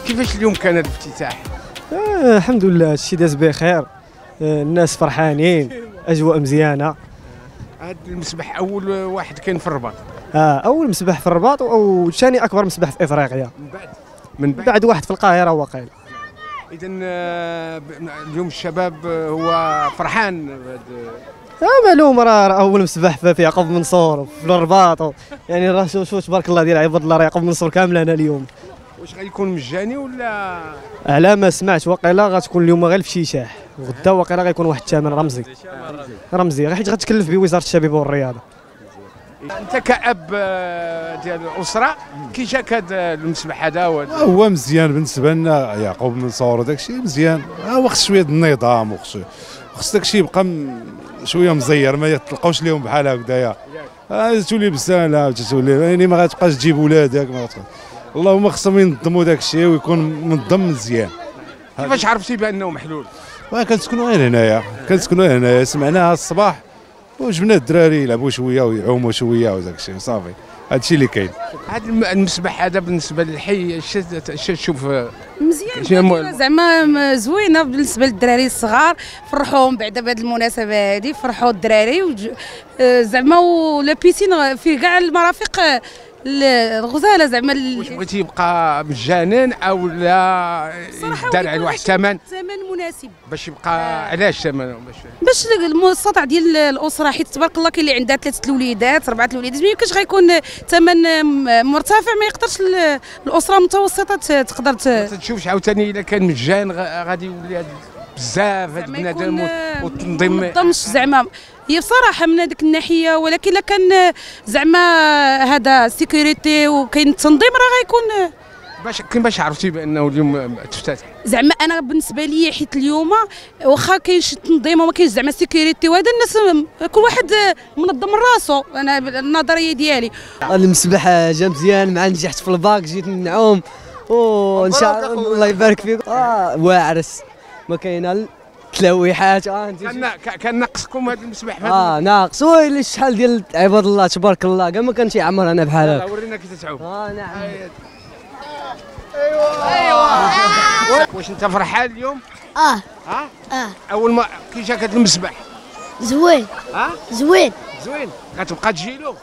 كيفاش اليوم كان الافتتاح؟ الحمد لله الشيء داز بخير. الناس فرحانين، اجواء مزيانه. هذا المسبح اول واحد كان في الرباط. اول مسبح في الرباط وثاني اكبر مسبح في افريقيا. من بعد واحد في القاهره واقيلا. اذا اليوم الشباب هو فرحان. معلوم راه اول مسبح في يعقوب منصور في الرباط، يعني راه شو تبارك الله ديال عباد الله، راه يعقوب منصور كامل انا اليوم. واش غيكون مجاني ولا؟ على ما سمعت واقيلا غتكون اليوم غير في شيشاح، وغدا واقيلا غيكون واحد الثمن رمزي غير حيت غتكلف به وزاره الشباب والرياضه. انت كأب ديال الاسره كي جاك هذا المسبح هذا؟ هو مزيان بالنسبه لنا يعقوب منصور وداك الشيء مزيان. هو خص شويه النظام وخص داك الشيء يبقى شويه مزير، ما تلقاوش لهم بحال هكذايا. تولي بساله تولي يعني ما غاتبقاش تجيب ولادك اللهم خصهم ينظموا داك الشيء ويكون منظم مزيان. كيفاش عرفتي بانه محلول؟ كنسكنوا غير هنايا سمعناها الصباح وجبنا الدراري يلعبوا شويه ويعوموا شويه وداك الشيء صافي. هذا الشيء اللي كاين. هذا المسبح هذا بالنسبه للحي اش تشوف؟ مزيان زعما زوينه بالنسبه للدراري الصغار، فرحوهم بعدا بهذه المناسبه هذه، فرحوا الدراري زعما ولا بيسين في كاع المرافق الغزاله زعما. واش بغيتي يبقى مجانا او لا دار على واحد الثمن مناسب باش يبقى؟ علاش ثمن؟ باش المستطاع ديال الاسره، حيت تبارك الله كاين اللي عندها 3 الوليدات 4 الوليدات، ما يمكنش غيكون ثمن مرتفع، ما يقدرش الاسره المتوسطه تقدر تشوفش عاوتاني الا كان مجان غادي يولي بزاف هاد بنادم والتنظيم منظمش زعما. هي بصراحه من هذيك الناحيه، ولكن الا كان زعما هذا سيكوريتي وكاين التنظيم راه غيكون. باش عرفتي بانه اليوم تفتتح؟ زعما انا بالنسبه لي حيت اليوم واخا كاين شي تنظيم وما كاينش زعما سيكوريتي وهذا، الناس كل واحد منظم راسو. انا النظريه ديالي المسبح جا مزيان، مع نجحت في الباك جيت نعوم وان شاء الله يبارك فيك. واعرس ما كاينه تلويحات. كان ناقصكم هذا المسبح؟ ناقص. ويلي شحال ديال عباد الله تبارك الله كاع ما كانش يعمر انا بحال هكا. ورينا كيف تعوم. نعم. ايوا واش انت فرحان اليوم؟ اول ما كي جاك هذا المسبح؟ زوين. زوين غتبقى تجي له؟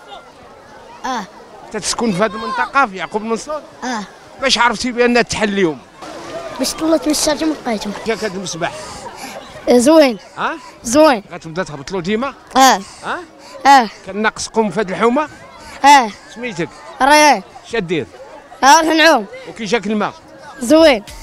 تتسكن في هذه المنطقه في يعقوب منصور؟ باش عرفتي بان تحل اليوم؟ باش طلعت من الشارع ما لقيتو. جاك هذا المسبح؟ زوين. زوين. غتبدا تهبط له ديما؟ كان ناقصكم في هذه الحومه؟ اه. سميتك؟ ريان. اش دير؟ نعوم. وكي جاك الماء؟ زوين.